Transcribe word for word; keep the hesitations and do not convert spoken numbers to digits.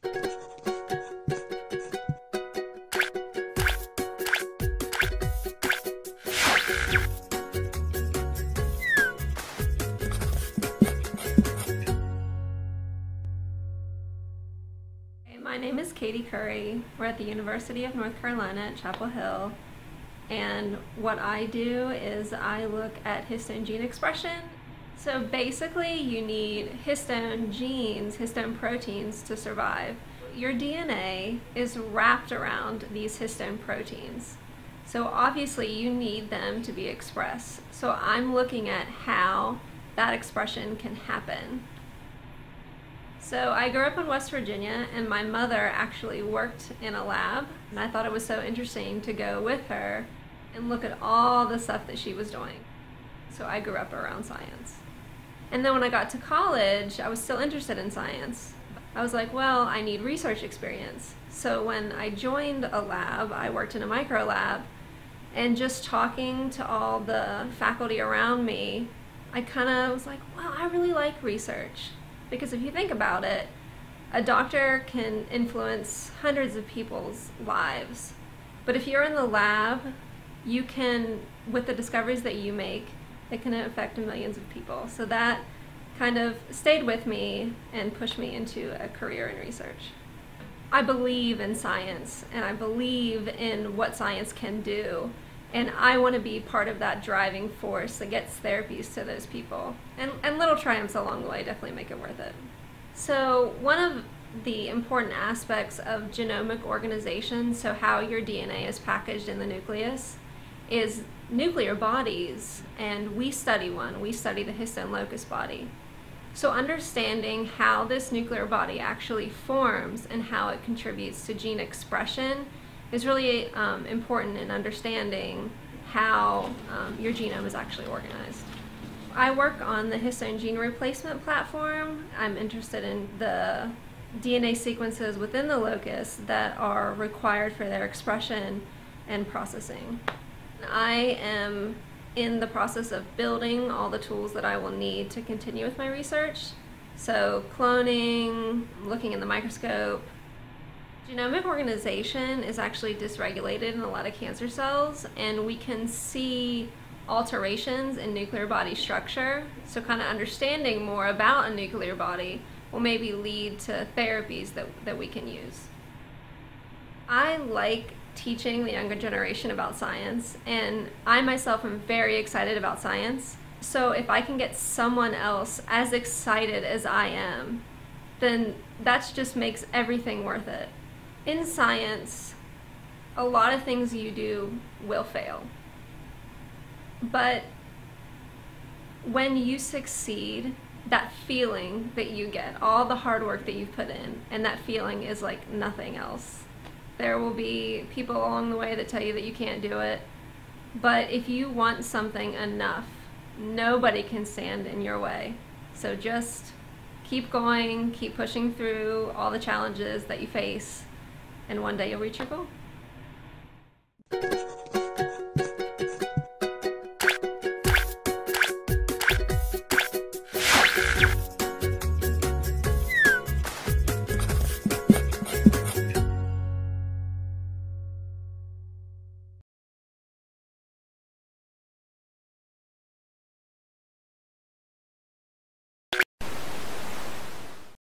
My name is Katy Curry. We're at the University of North Carolina at Chapel Hill, and what I do is I look at histone gene expression. So basically you need histone genes, histone proteins to survive. Your D N A is wrapped around these histone proteins. So obviously you need them to be expressed. So I'm looking at how that expression can happen. So I grew up in West Virginia, and my mother actually worked in a lab, and I thought it was so interesting to go with her and look at all the stuff that she was doing. So I grew up around science. And then when I got to college, I was still interested in science. I was like, well, I need research experience. So when I joined a lab, I worked in a micro lab, and just talking to all the faculty around me, I kind of was like, well, I really like research. Because if you think about it, a doctor can influence hundreds of people's lives. But if you're in the lab, you can, with the discoveries that you make, it can affect millions of people. So that kind of stayed with me and pushed me into a career in research. I believe in science, and I believe in what science can do. And I want to be part of that driving force that gets therapies to those people. And, and little triumphs along the way definitely make it worth it. So one of the important aspects of genomic organization, so how your D N A is packaged in the nucleus, is nuclear bodies. And we study one. We study the histone locus body. So understanding how this nuclear body actually forms and how it contributes to gene expression is really um, important in understanding how um, your genome is actually organized. I work on the histone gene replacement platform. I'm interested in the D N A sequences within the locus that are required for their expression and processing. I am in the process of building all the tools that I will need to continue with my research. So cloning, looking in the microscope. Genomic organization is actually dysregulated in a lot of cancer cells, and we can see alterations in nuclear body structure. So kind of understanding more about a nuclear body will maybe lead to therapies that, that we can use. I like teaching the younger generation about science, and I myself am very excited about science. So if I can get someone else as excited as I am, then that just makes everything worth it. In science, a lot of things you do will fail. But when you succeed, that feeling that you get, all the hard work that you've put in, and that feeling is like nothing else. There will be people along the way that tell you that you can't do it, but if you want something enough, nobody can stand in your way. So just keep going, keep pushing through all the challenges that you face, and one day you'll reach your goal.